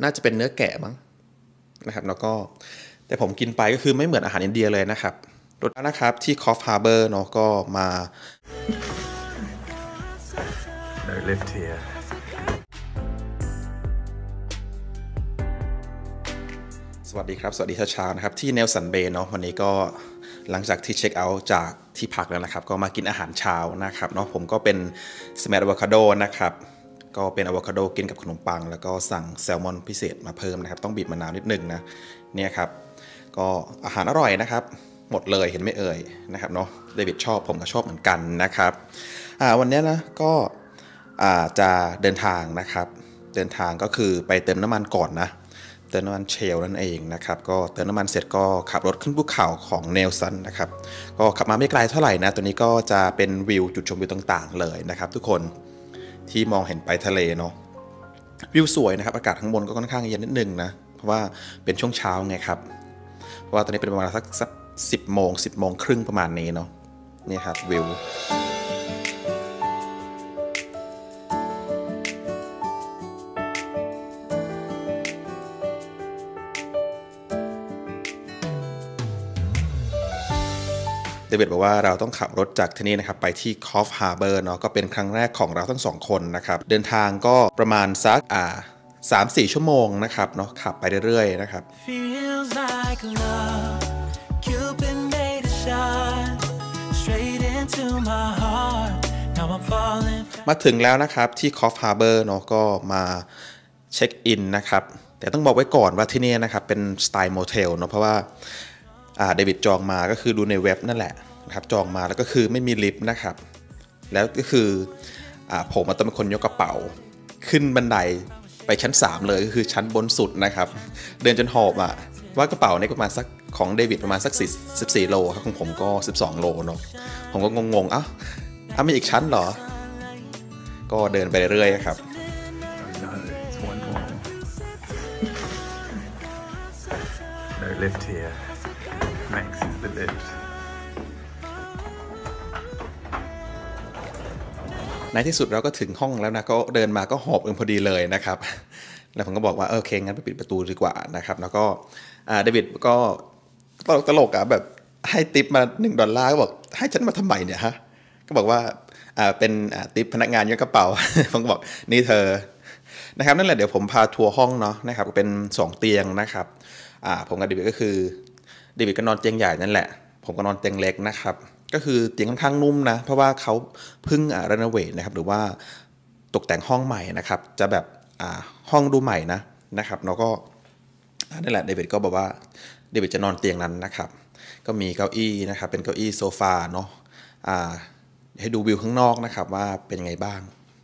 น่าจะเป็นเนื้อแกะมั้งนะครับแล้วก็แต่ผมกินไปก็คือไม่เหมือนอาหารอินเดียเลยนะครับรถนะครับที่คอฟฮาร์เบอร์เนาะก็มา No lift here. สวัสดีครับสวัสดีเช้าๆนะครับที่เนลสันเบย์เนาะวันนี้ก็หลังจากที่เช็คเอาท์จากที่พักแล้วนะครับก็มากินอาหารเช้านะครับเนาะผมก็เป็นสแมชอะโวคาโดนะครับก็เป็นอะโวคาโดกินกับขนมปังแล้วก็สั่งแซลมอนพิเศษมาเพิ่มนะครับต้องบีบมะนาวนิดนึงนะเนี่ยครับก็อาหารอร่อยนะครับหมดเลยเห็นไม่เอ่ยนะครับเนาะเดวิดชอบผมก็ชอบเหมือนกันนะครับวันนี้นะก็จะเดินทางนะครับเดินทางก็คือไปเติมน้ำมันก่อนนะเติมน้ำมันเชลนั่นเองนะครับก็เติมน้ำมันเสร็จก็ขับรถขึ้นภูเขาของเนลสันนะครับก็ขับมาไม่ไกลเท่าไหร่นะตัวนี้ก็จะเป็นวิวจุดชมวิวต่างๆเลยนะครับทุกคนที่มองเห็นไปทะเลเนาะวิวสวยนะครับอากาศข้างบนก็ค่อนข้างเย็นนิดนึงนะเพราะว่าเป็นช่วงเช้าไงครับเพราะว่าตอนนี้เป็นประมาณสัก10 โมงครึ่งประมาณนี้เนาะนี่ครับวิวเดวิดบอกว่าเราต้องขับรถจากที่นี่นะครับไปที่คอฟฮาร์เบอร์เนาะก็เป็นครั้งแรกของเราทั้งสองคนนะครับเดินทางก็ประมาณสัก3-4 ชั่วโมงนะครับเนาะขับไปเรื่อยๆนะครับมาถึงแล้วนะครับที่คอฟฮาร์เบอร์เนาะก็มาเช็คอินนะครับแต่ต้องบอกไว้ก่อนว่าที่นี่นะครับเป็นสไตล์โมเทลเนาะเพราะว่าเดวิดจองมาก็คือดูในเว็บนั่นแหละนะครับจองมาแล้วก็คือไม่มีลิฟต์นะครับแล้วก็คือผมต้องเป็นคนยกกระเป๋าขึ้นบันไดไปชั้น3เลยก็คือชั้นบนสุดนะครับเดินจนหอบว่ากระเป๋าเนี่ยประมาณสักของเดวิดประมาณสัก14 โลครับของผมก็12 โลเนาะผมก็งงมีอีกชั้นเหรอก็เดินไปเรื่อยๆครับ No lift here. Max is the lift. ในที่สุดเราก็ถึงห้องแล้วนะก็เดินมาก็หอบเองพอดีเลยนะครับแล้วผมก็บอกว่าโอเคงั้นไปปิดประตูดีกว่านะครับแล้วก็เดวิดก็ตลกแบบให้ทิปมา$1ก็บอกให้ฉันมาทำไมเนี่ยฮะก็บอกว่าเป็นทิปพนักงานยกกระเป๋า ผมก็บอกนี่เธอนะครับนั่นแหละเดี๋ยวผมพาทัวร์ห้องเนาะนะครับเป็น2 เตียงนะครับผมกับเดวิดก็คือเดวิดก็นอนเตียงใหญ่นั่นแหละผมก็นอนเตียงเล็กนะครับก็คือเตียงค่อนข้างนุ่มนะเพราะว่าเขาเพิ่งรีโนเวทนะครับหรือว่าตกแต่งห้องใหม่นะครับจะแบบห้องดูใหม่นะครับแล้วก็นั่นแหละเดวิดก็บอกว่าเดวิดจะนอนเตียงนั้นนะครับก็มีเก้าอี้นะครับเป็นเก้าอี้โซฟาเนาะให้ดูวิวข้างนอกนะครับว่าเป็นยังไงบ้าง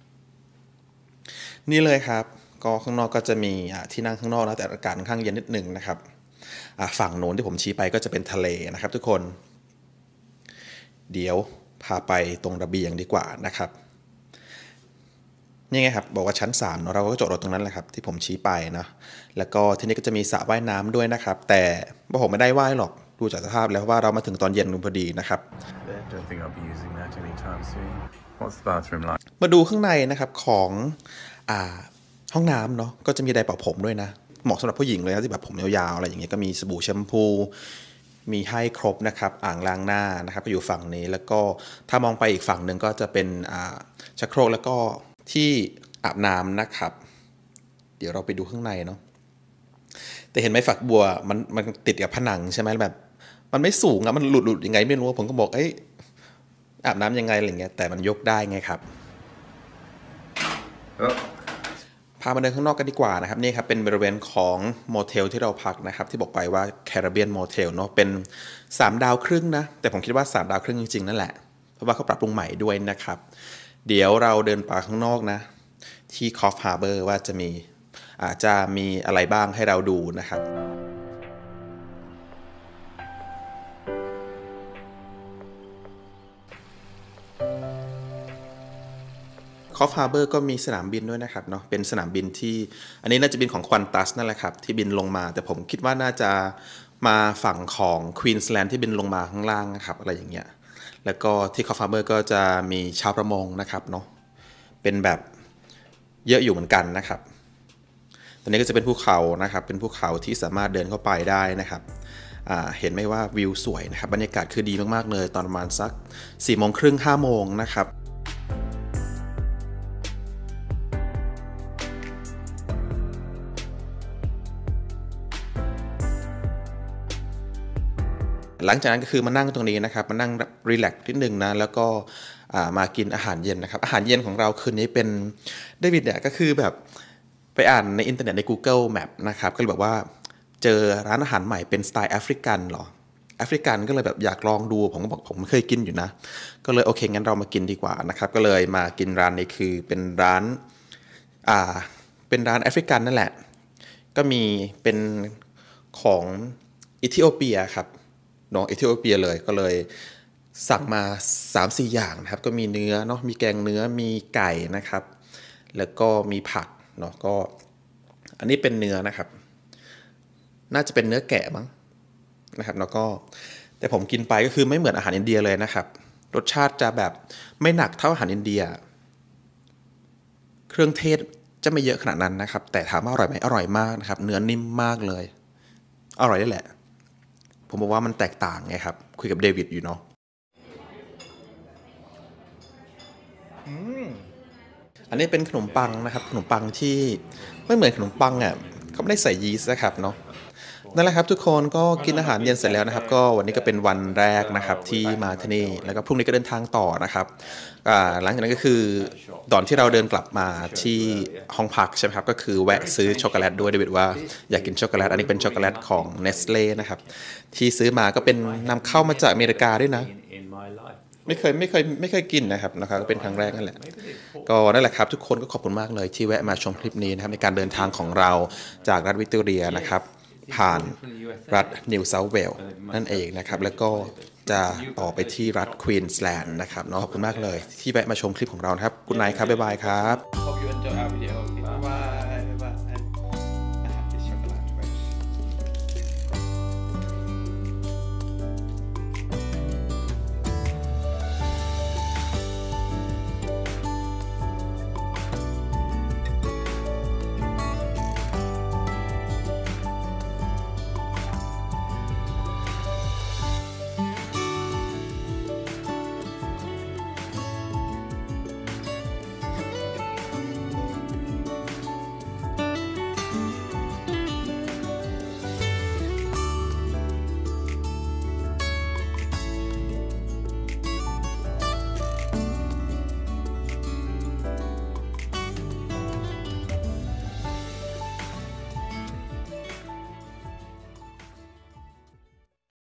นี่เลยครับก็ข้างนอกก็จะมีที่นั่งข้างนอกนะแต่อากาศค่อนข้างเย็นนิดนึงนะครับฝั่งโน้นที่ผมชี้ไปก็จะเป็นทะเลนะครับทุกคนเดี๋ยวพาไปตรงระเบียงดีกว่านะครับนี่ไงครับบอกว่าชั้น3เนาะเราก็จอดรถตรงนั้นแหละครับที่ผมชี้ไปนะแล้วก็ที่นี่ก็จะมีสระว่ายน้ำด้วยนะครับแต่ผมไม่ได้ว่ายหรอกดูจากสภาพแล้วว่าเรามาถึงตอนเย็นพอดีนะครับมาดูข้างในนะครับของห้องน้ำเนาะก็จะมีไดร์เป่าผมด้วยนะเหมาะสำหรับผู้หญิงเลยนะที่แบบผมยาวๆอะไรอย่างเงี้ยก็มีสบู่แชมพูมีให้ครบนะครับอ่างล้างหน้านะครับก็อยู่ฝั่งนี้แล้วก็ถ้ามองไปอีกฝั่งหนึ่งก็จะเป็นชักโครกแล้วก็ที่อาบน้ำนะครับเดี๋ยวเราไปดูข้างในเนาะแต่เห็นไหมฝักบัวมันติดกับผนังใช่ไหมแบบมันไม่สูงมันหลุดยังไงไม่รู้ผมก็บอกอาบน้ำยังไงอะไรเงี้ยแต่มันยกได้ไงครับพามาเดินข้างนอกกันดีกว่านะครับนี่ครับเป็นบริเวณของโมเทลที่เราพักนะครับที่บอกไปว่า Caribbean Motel เนาะเป็น3 ดาวครึ่งนะแต่ผมคิดว่า3 ดาวครึ่งจริงๆนั่นแหละเพราะว่าเขาปรับปรุงใหม่ด้วยนะครับเดี๋ยวเราเดินไปข้างนอกนะที่คอฟฮาร์เบอร์ว่าจะมีอะไรบ้างให้เราดูนะครับคอฟฮาร์เบอร์ก็มีสนามบินด้วยนะครับเนาะเป็นสนามบินที่อันนี้น่าจะบินของควอนตัสนั่นแหละครับที่บินลงมาแต่ผมคิดว่าน่าจะมาฝั่งของควีนส์แลนด์ที่บินลงมาข้างล่างนะครับอะไรอย่างเงี้ยแล้วก็ที่คอฟฮาร์เบอร์ก็จะมีชาวประมงนะครับเนาะเป็นแบบเยอะอยู่เหมือนกันนะครับตอนนี้ก็จะเป็นภูเขานะครับเป็นภูเขาที่สามารถเดินเข้าไปได้นะครับเห็นไหมว่าวิวสวยนะครับบรรยากาศคือดีมากๆเลยตอนประมาณสัก4:30 5 โมงนะครับหลังจากนั้นก็คือมานั่งตรงนี้นะครับมานั่งรีแลกซ์นิดนึงนะแล้วก็มากินอาหารเย็นนะครับอาหารเย็นของเราคืนนี้เป็นเดวิดเนี่ยก็คือแบบไปอ่านในอินเทอร์เน็ตใน Google Map นะครับก็เลยแบบว่าเจอร้านอาหารใหม่เป็นสไตล์แอฟริกันเหรอแอฟริกันก็เลยแบบอยากลองดูผมก็บอกผมไม่เคยกินอยู่นะก็เลยโอเคงั้นเรามากินดีกว่านะครับก็เลยมากินร้านนี้คือเป็นร้านแอฟริกันนั่นแหละก็มีเป็นของเอธิโอเปียครับเนาะเอธิโอเปียเลยก็เลยสั่งมา 3-4 อย่างนะครับก็มีเนื้อเนาะมีแกงเนื้อมีไก่นะครับแล้วก็มีผักเนาะก็อันนี้เป็นเนื้อนะครับน่าจะเป็นเนื้อแกะมั้งนะครับแล้วก็แต่ผมกินไปก็คือไม่เหมือนอาหารอินเดียเลยนะครับรสชาติจะแบบไม่หนักเท่าอาหารอินเดียเครื่องเทศจะไม่เยอะขนาดนั้นนะครับแต่ถามว่าอร่อยไหมอร่อยมากนะครับเนื้อนิ่มมากเลยอร่อยได้แหละผมบอกว่ามันแตกต่างไงครับคุยกับเดวิดอยู่เนาะอันนี้เป็นขนมปังนะครับขนมปังที่ไม่เหมือนขนมปังอ่ะเขาไม่ได้ใส่ยีสต์นะครับเนาะนั่นแหละครับทุกคนก็กินอาหารเย็นเสร็จแล้วนะครับก็วันนี้ก็เป็นวันแรกนะครับที่มาที่นี่แล้วก็พรุ่งนี้ก็เดินทางต่อนะครับหลังจากนั้นก็คือตอนที่เราเดินกลับมาที่ห้องพักใช่ไหมครับก็คือแวะซื้อช็อกโกแลตด้วยเดวิดว่าอยากกินช็อกโกแลตอันนี้เป็นช็อกโกแลตของ Nestle นะครับที่ซื้อมาก็เป็นนำเข้ามาจากอเมริกาด้วยนะไม่เคยกินนะครับก็เป็นครั้งแรกนั่นแหละก็นั่นแหละครับทุกคนก็ขอบคุณมากเลยที่แวะมาชมคลิปนี้นะครับในการเดินทางของเราจากรัฐวิกตอเรียนะครับผ่านรัฐนิวเซาท์เวลส์นั่นเองนะครับแล้วก็จะต่อไปที่รัฐควีนสแลนด์นะครับเนาะขอบคุณมากเลยที่แวะมาชมคลิปของเราครับคุณนายครับบ๊ายบายครับ Hope you enjoy our video.